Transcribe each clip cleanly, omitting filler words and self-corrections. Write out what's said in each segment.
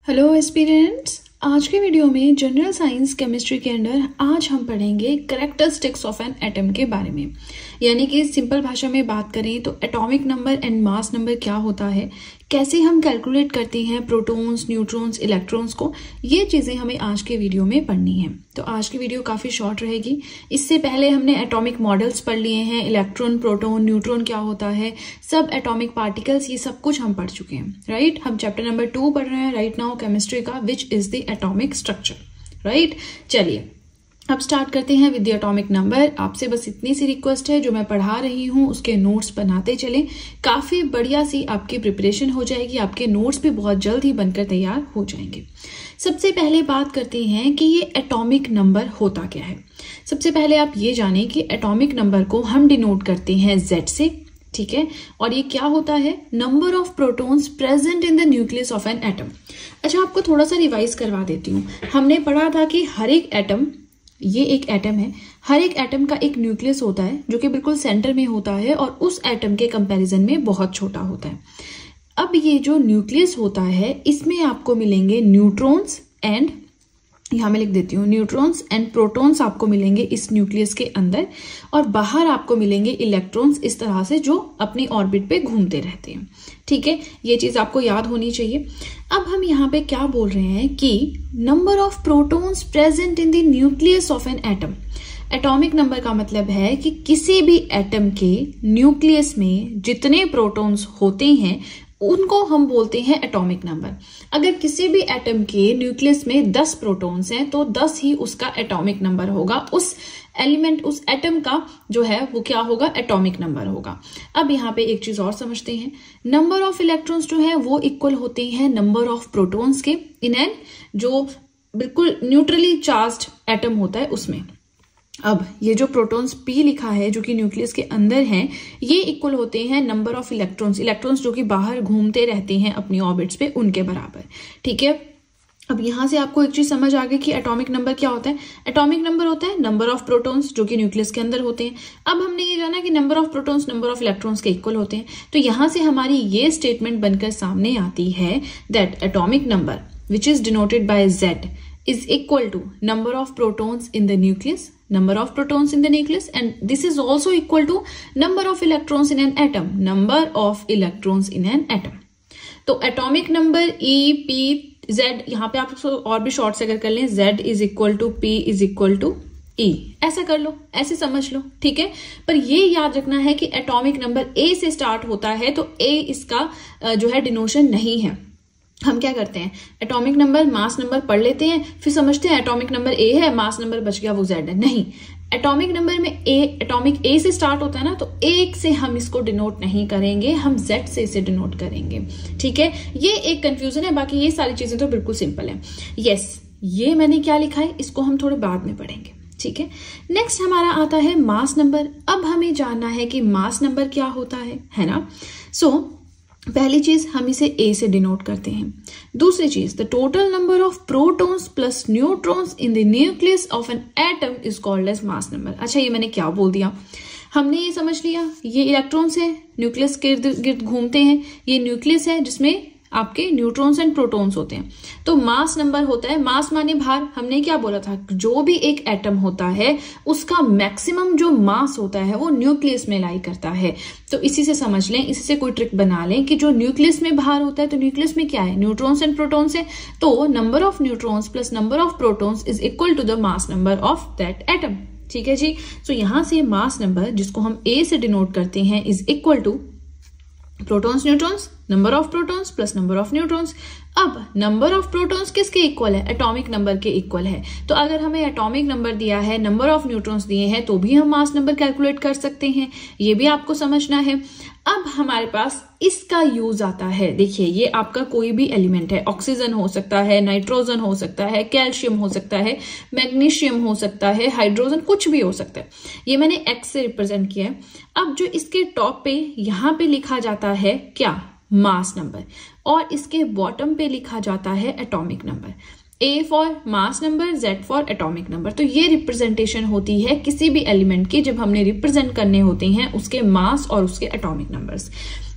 Hello aspirants, आज के video में जनरल साइंस केमिस्ट्री के अंदर आज हम पढ़ेंगे कैरेक्टरिस्टिक्स ऑफ एन एटम के बारे में। यानी कि सिंपल भाषा में बात करें तो atomic number and mass number क्या होता है, कैसे हम कैलकुलेट करते हैं प्रोटॉन्स, न्यूट्रॉन्स, इलेक्ट्रॉन्स को, ये चीजें हमें आज के वीडियो में पढ़नी है। तो आज की वीडियो काफी शॉर्ट रहेगी। इससे पहले हमने एटॉमिक मॉडल्स पढ़ लिए हैं, इलेक्ट्रॉन, प्रोटॉन, न्यूट्रॉन क्या होता है, सब एटॉमिक पार्टिकल्स, ये सब कुछ हम पढ़ चुके हैं, राइट। हम चैप्टर नंबर 2 पढ़ रहे हैं राइट नाउ केमिस्ट्री का, which is the atomic structure, right. चलिए अब स्टार्ट करते हैं विद द एटॉमिक नंबर। आपसे बस इतनी सी रिक्वेस्ट है, जो मैं पढ़ा रही हूँ उसके नोट्स बनाते चलें, काफी बढ़िया सी आपकी प्रिपरेशन हो जाएगी, आपके नोट्स भी बहुत जल्द ही बनकर तैयार हो जाएंगे। सबसे पहले बात करते हैं कि ये एटॉमिक नंबर होता क्या है। सबसे पहले आप ये जाने कि एटॉमिक नंबर को हम डिनोट करते हैं Z से, ठीक है। और ये क्या होता है, number of protons present in the nucleus of an atom. अच्छा, आपको थोड़ा सा रिवाइज करवा देती हूँ। हमने पढ़ा था कि हर एक एटम, ये एक एटम है, हर एक एटम का एक न्यूक्लियस होता है जो कि बिल्कुल सेंटर में होता है और उस एटम के कंपैरिजन में बहुत छोटा होता है। अब ये जो न्यूक्लियस होता है इसमें आपको मिलेंगे न्यूट्रॉन्स एंड, यहां मैं लिख देती हूँ, न्यूट्रॉन्स एंड प्रोटॉन्स आपको मिलेंगे इस न्यूक्लियस के अंदर, और बाहर आपको मिलेंगे इलेक्ट्रॉन्स, इस तरह से जो अपनी ऑर्बिट पे घूमते रहते हैं, ठीक है। ये चीज आपको याद होनी चाहिए। अब हम यहाँ पे क्या बोल रहे हैं कि number of protons present in the nucleus of an atom. Atomic number का मतलब है कि किसी भी एटम के न्यूक्लियस में जितने प्रोटॉन्स होते हैं उनको हम बोलते हैं एटॉमिक नंबर। अगर किसी भी एटम के न्यूक्लियस में 10 प्रोटॉन्स हैं तो 10 ही उसका एटॉमिक नंबर होगा, उस एलिमेंट, उस एटम का जो है वो क्या होगा, एटॉमिक नंबर होगा। अब यहाँ पे एक चीज और समझते हैं, नंबर ऑफ इलेक्ट्रॉन्स जो है वो इक्वल होते हैं नंबर ऑफ प्रोटॉन्स के इन एन, जो बिल्कुल न्यूट्रली चार्ज्ड एटम होता है उसमें। अब ये जो प्रोटॉन्स P लिखा है जो कि न्यूक्लियस के अंदर हैं, ये इक्वल होते हैं नंबर ऑफ इलेक्ट्रॉन्स, इलेक्ट्रॉन्स जो कि बाहर घूमते रहते हैं अपनी ऑर्बिट्स पे, उनके बराबर, ठीक है। अब यहां से आपको एक चीज समझ आ गई कि एटॉमिक नंबर क्या होता है। एटॉमिक नंबर होता है नंबर ऑफ प्रोटॉन्स जो कि न्यूक्लियस के अंदर होते हैं। अब हमने ये जाना कि number of protons number of electrons के इक्वल होते हैं, तो यहां से हमारी ये स्टेटमेंट बनकर सामने आती है that atomic number which is denoted by Z is equal to number of protons in the nucleus, number of protons in the nucleus, and this is also equal to number of electrons in an atom, number of electrons in an atom. तो atomic number E, P, Z, यहाँ पे आप और भी short से अगर कर लें, Z is equal to P is equal to E, ऐसा कर लो, ऐसे समझ लो, ठीक है। पर ये याद रखना है कि एटॉमिक नंबर A से स्टार्ट होता है तो A इसका जो है डिनोशन नहीं है। हम क्या करते हैं, एटॉमिक नंबर, मास नंबर पढ़ लेते हैं, फिर समझते हैं एटॉमिक नंबर A है, मास नंबर बच गया वो Z है। नहीं, एटॉमिक नंबर में एटॉमिक A से स्टार्ट होता है ना, तो 1 से हम इसको डिनोट नहीं करेंगे, हम Z से इसे डिनोट करेंगे, ठीक है। ये एक कंफ्यूजन है, बाकी ये सारी चीजें तो बिल्कुल सिंपल है। यस, ये मैंने क्या लिखा है इसको हम थोड़े बाद में पढ़ेंगे, ठीक है। नेक्स्ट हमारा आता है मास नंबर। अब हमें जानना है कि मास नंबर क्या होता है ना। सो पहली चीज हम इसे A से डिनोट करते हैं। दूसरी चीज, the total number of protons plus neutrons in the nucleus of an atom is called as mass number. अच्छा, ये मैंने क्या बोल दिया, हमने ये समझ लिया, ये इलेक्ट्रॉन्स है, न्यूक्लियस के इर्द गिर्द घूमते हैं, ये न्यूक्लियस है जिसमें आपके न्यूट्रॉन्स एंड प्रोटॉन्स होते हैं। तो मास नंबर होता है, मास माने भार। हमने क्या बोला था, जो भी एक एटम होता है उसका मैक्सिमम जो मास होता है वो न्यूक्लियस में लाई करता है। तो इसी से समझ लें, इसी से कोई ट्रिक बना लें कि जो न्यूक्लियस में भार होता है, तो न्यूक्लियस में क्या है, न्यूट्रॉन्स एंड प्रोटॉन्स है, तो number of neutrons plus number of protons is equal to the mass number of that atom, ठीक है जी। तो यहां से मास नंबर जिसको हम A से डिनोट करते हैं is equal to protons neutrons, number of protons plus number of neutrons. अब नंबर ऑफ प्रोटॉन्स किसके इक्वल है, एटॉमिक नंबर के इक्वल है। तो अगर हमें एटॉमिक नंबर दिया है, नंबर ऑफ न्यूट्रॉन्स दिए हैं, तो भी हम मास नंबर कैलकुलेट कर सकते हैं, ये भी आपको समझना है। अब हमारे पास इसका यूज आता है, देखिए ये आपका कोई भी एलिमेंट है, ऑक्सीजन हो सकता है, नाइट्रोजन हो सकता है, कैल्शियम हो सकता है, मैग्नीशियम हो सकता है, हाइड्रोजन, कुछ भी हो सकता है। ये मैंने X से रिप्रेजेंट किया है। अब जो इसके टॉप पे यहां पे लिखा जाता है क्या, मास नंबर, और इसके बॉटम पे लिखा जाता है atomic number. A for mass number, Z for atomic number. तो ये रिप्रेजेंटेशन होती है किसी भी एलिमेंट की जब हमने रिप्रेजेंट करने होते हैं उसके मास और उसके एटॉमिक नंबर्स।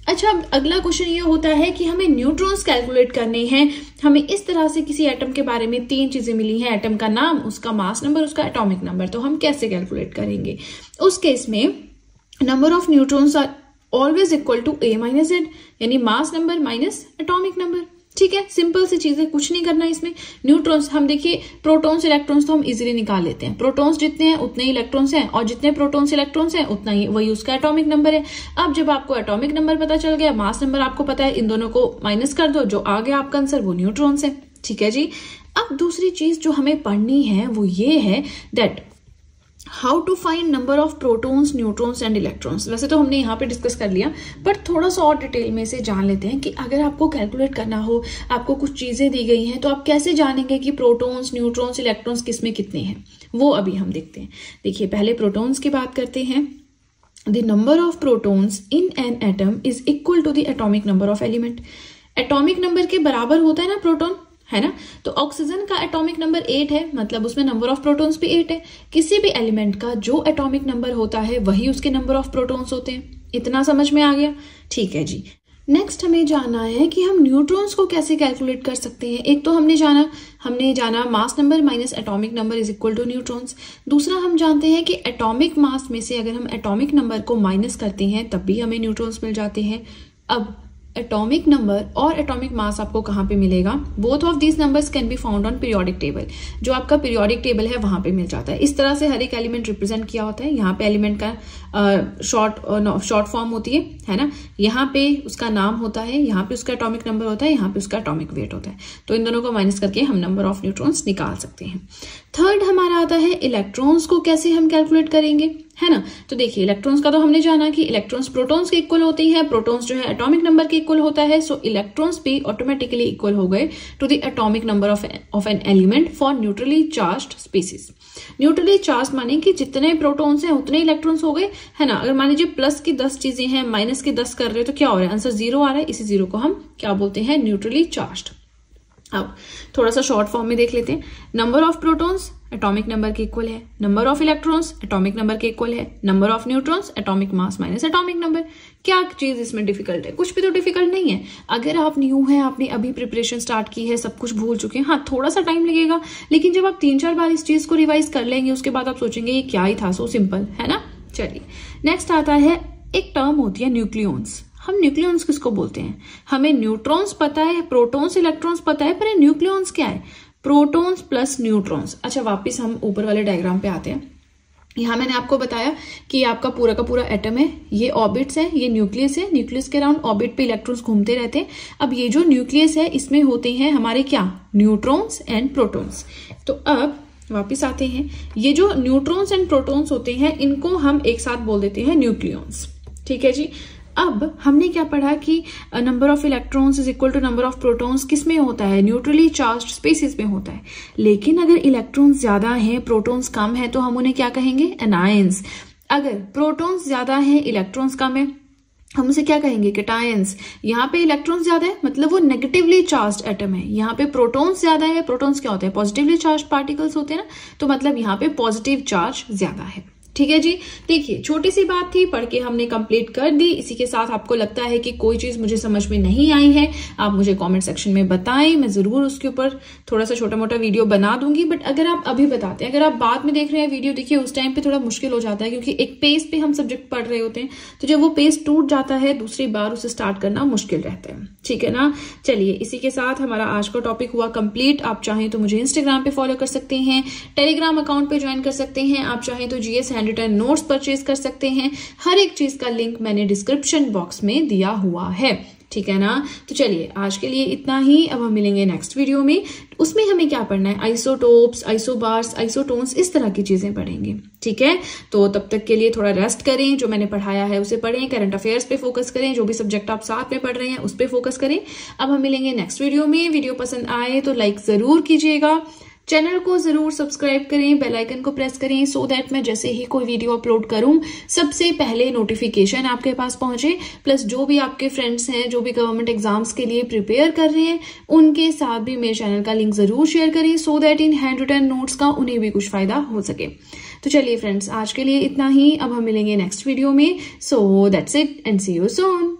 अच्छा, अब अगला क्वेश्चन ये होता है कि हमें न्यूट्रॉन्स कैलकुलेट करने हैं। हमें इस तरह से किसी एटम के बारे में 3 चीजें मिली हैं, एटम का नाम, उसका मास नंबर, उसका एटॉमिक नंबर। तो हम कैसे कैलकुलेट करेंगे? उस केस में number of neutrons are always equal to A minus Z, यानी mass number minus atomic number. ठीक है, सिंपल सी चीज है, कुछ नहीं करना इसमें। न्यूट्रॉन्स, हम देखिए प्रोटॉन्स इलेक्ट्रॉन्स तो हम इजीली निकाल लेते हैं। प्रोटॉन्स जितने हैं उतने ही इलेक्ट्रॉन्स हैं, और जितने प्रोटॉन्स इलेक्ट्रॉन्स हैं उतना ही वही उसका एटॉमिक नंबर है। अब जब आपको एटॉमिक नंबर पता चल गया, मास नंबर आपको पता है, इन दोनों को माइनस कर दो, जो आ गया आपका आंसर वो न्यूट्रॉन्स है। ठीक है जी। अब दूसरी चीज जो हमें पढ़नी है वो ये है that how to find number of protons, neutrons and electrons. वैसे तो हमने यहाँ पे डिस्कस कर लिया, पर थोड़ा सा और डिटेल में से जान लेते हैं कि अगर आपको कैलकुलेट करना हो, आपको कुछ चीजें दी गई हैं, तो आप कैसे जानेंगे कि प्रोटॉन्स, न्यूट्रॉन्स, इलेक्ट्रॉन्स किसमें कितने हैं, वो अभी हम देखते हैं। देखिए, पहले प्रोटॉन्स की बात करते हैं। The number of protons in an atom is equal to the atomic number of element. Atomic number के बराबर होता है ना प्रोटॉन, है ना। तो ऑक्सीजन का एटॉमिक नंबर 8 है, मतलब उसमें नंबर ऑफ प्रोटॉन्स भी 8 है। किसी भी एलिमेंट का जो एटॉमिक नंबर होता है वही उसके नंबर ऑफ प्रोटॉन्स होते हैं। इतना समझ में आ गया? ठीक है जी। नेक्स्ट हमें जानना है कि हम न्यूट्रॉन्स को कैसे कैलकुलेट कर सकते हैं। एक तो हमने जाना mass number minus atomic number is equal to neutrons. दूसरा हम जानते हैं कि एटॉमिक मास में से अगर हम एटॉमिक नंबर को माइनस करते हैं तब भी हमें न्यूट्रॉन्स मिल जाते हैं। अब एटॉमिक नंबर और एटॉमिक मास आपको कहाँ पे मिलेगा? Both of these numbers can be found on periodic table. जो आपका पीरियोडिक टेबल है वहां पे मिल जाता है। इस तरह से हर एक एलिमेंट रिप्रेजेंट किया होता है। यहाँ पे एलिमेंट का शॉर्ट फॉर्म होती है ना। यहाँ पे उसका नाम होता है, यहाँ पे उसका एटॉमिक नंबर होता है, यहाँ पे उसका एटॉमिक वेट होता है। तो इन दोनों को माइनस करके हम नंबर ऑफ न्यूट्रॉन्स निकाल सकते हैं। थर्ड हमारा आता है इलेक्ट्रॉन्स को कैसे हम कैलकुलेट करेंगे, है ना। तो देखिए, इलेक्ट्रॉन्स का तो हमने जाना कि इलेक्ट्रॉन्स प्रोटॉन्स के इक्वल होती है, प्रोटॉन्स जो है एटॉमिक नंबर के इक्वल होता है। सो इलेक्ट्रॉन्स भी ऑटोमेटिकली इक्वल हो गए to the atomic number of an element for neutrally charged species. Neutrally charge माने कि जितने प्रोटॉन्स हैं उतने इलेक्ट्रॉन्स हो गए, है ना। अगर मान लीजिए प्लस की 10 चीजें हैं, माइनस की 10 कर रहे हो, तो क्या हो रहा है? आंसर 0 आ रहा है। इसी 0 को हम क्या बोलते हैं? Neutrally charged. अब थोड़ा सा शॉर्ट फॉर्म में देख लेते हैं। Number of protons atomic number के इक्वल है, number of electrons atomic number के इक्वल है, number of neutrons atomic mass minus atomic number. क्या चीज इसमें डिफिकल्ट है? कुछ भी तो डिफिकल्ट नहीं है। अगर आप न्यू हैं, आपने अभी प्रिपरेशन स्टार्ट की है, सब कुछ भूल चुके हैं, हाँ थोड़ा सा टाइम लगेगा, लेकिन जब आप 3-4 बार इस चीज को रिवाइज कर लेंगे उसके बाद आप सोचेंगे ये क्या ही था, सो सिंपल, है ना। चलिए, नेक्स्ट आता है, एक टर्म होती है न्यूक्लियॉन्स। हम न्यूक्लियॉन्स किसको बोलते हैं? हमें न्यूट्रॉन्स पता है, प्रोटॉन्स, इलेक्ट्रॉन्स पता है, पर न्यूक्लियॉन्स क्या है? Protons plus neutrons. अच्छा, वापस हम ऊपर वाले डायग्राम पे आते हैं। यहाँ मैंने आपको बताया कि आपका पूरा का पूरा एटम है, ये ऑर्बिट्स है, ये न्यूक्लियस है, न्यूक्लियस के अराउंड ऑर्बिट पे इलेक्ट्रॉन्स घूमते रहते हैं। अब ये जो न्यूक्लियस है इसमें होते हैं हमारे क्या? Neutrons and protons. तो अब वापिस आते हैं, ये जो न्यूट्रॉन्स एंड प्रोटॉन्स होते हैं इनको हम एक साथ बोल देते हैं न्यूक्लियॉन्स। ठीक है जी। अब हमने क्या पढ़ा कि number of electrons is equal to number of protons किस में होता है? न्यूट्रली चार्ज्ड स्पेसिस में होता है। लेकिन अगर इलेक्ट्रॉन्स ज्यादा हैं, प्रोटॉन्स कम है, तो हम उन्हें क्या कहेंगे? एनायंस। अगर प्रोटॉन्स ज्यादा हैं, इलेक्ट्रॉन्स कम है, हम उसे क्या कहेंगे? कैटायंस। यहाँ पे इलेक्ट्रॉन्स ज्यादा है मतलब वो नेगेटिवली चार्ज्ड एटम है। यहाँ पे प्रोटॉन्स ज्यादा है, प्रोटॉन्स क्या होते हैं? पॉजिटिवली चार्ज्ड पार्टिकल्स होते हैं ना, तो मतलब यहाँ पे पॉजिटिव चार्ज ज्यादा है। ठीक है जी। देखिए, छोटी सी बात थी, पढ़ के हमने कंप्लीट कर दी। इसी के साथ आपको लगता है कि कोई चीज मुझे समझ में नहीं आई है, आप मुझे कमेंट सेक्शन में बताएं, मैं जरूर उसके ऊपर थोड़ा सा छोटा मोटा वीडियो बना दूंगी। बट अगर आप अभी बताते हैं, अगर आप बाद में देख रहे हैं वीडियो, देखिए उस टाइम पे थोड़ा मुश्किल हो जाता है, क्योंकि एक पेज पे हम सब्जेक्ट पढ़ रहे होते हैं, तो जब वो पेज टूट जाता है दूसरी बार उसे स्टार्ट करना मुश्किल रहता है। ठीक है ना। चलिए, इसी के साथ हमारा आज का टॉपिक हुआ कंप्लीट। आप चाहें तो मुझे इंस्टाग्राम पे फॉलो कर सकते हैं, टेलीग्राम अकाउंट पे ज्वाइन कर सकते हैं, आप चाहें तो GS handwritten notes purchase कर सकते हैं। हर एक चीज का लिंक मैंने डिस्क्रिप्शन बॉक्स में दिया हुआ है। ठीक है ना। तो चलिए, आज के लिए इतना ही। अब हम मिलेंगे नेक्स्ट वीडियो में। उसमें हमें क्या पढ़ना है? आइसोटोप्स, आइसोबार्स, आइसोटोन्स, इस तरह की चीजें पढ़ेंगे। ठीक है। तो तब तक के लिए थोड़ा रेस्ट करें, जो मैंने पढ़ाया है उसे पढ़ें, करंट अफेयर्स पे फोकस करें, जो भी सब्जेक्ट आप साथ में पढ़ रहे हैं उस पे फोकस करें। अब हम मिलेंगे नेक्स्ट वीडियो में। वीडियो पसंद आए तो लाइक जरूर कीजिएगा, चैनल को जरूर सब्सक्राइब करें, बेल आइकन को प्रेस करें, सो दैट मैं जैसे ही कोई वीडियो अपलोड करूं सबसे पहले नोटिफिकेशन आपके पास पहुंचे। प्लस जो भी आपके फ्रेंड्स हैं, जो भी गवर्नमेंट एग्जाम्स के लिए प्रिपेयर कर रहे हैं, उनके साथ भी मेरे चैनल का लिंक जरूर शेयर करें, so that in handwritten notes का उन्हें भी कुछ फायदा हो सके। तो चलिए फ्रेंड्स, आज के लिए इतना ही। अब हम मिलेंगे नेक्स्ट वीडियो में। So that's it and see you soon.